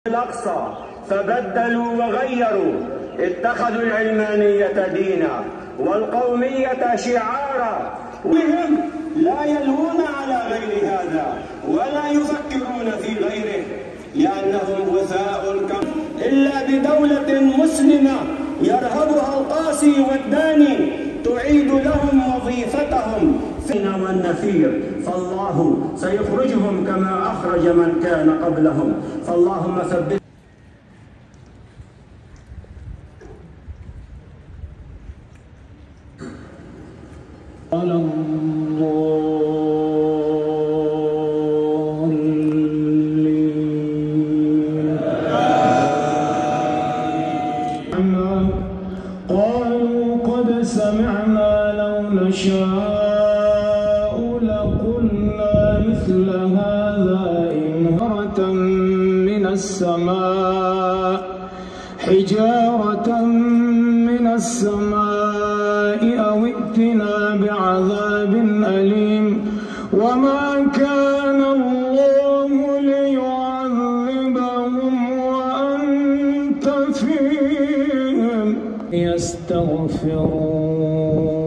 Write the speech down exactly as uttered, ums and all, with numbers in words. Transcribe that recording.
الأقصى فبدلوا وغيروا، اتخذوا العلمانية دينا والقومية شعارا، وهم لا يلوون على غير هذا ولا يفكرون في غيره، لأنهم غثاء الكم إلا بدولة مسلمة يرهبها القاسي والداني تعيد لهم وظيفتهم والنفير، فالله سيخرجهم كما أخرج من كان قبلهم، فاللهم ثبت على الله. قالوا قد سمعنا لو نشاء لقلنا مثل هذا إن هرة من السماء حجارة من السماء أو ائتنا بعذاب أليم وما كان الله ليعذبهم وأنت فيهم يستغفرون.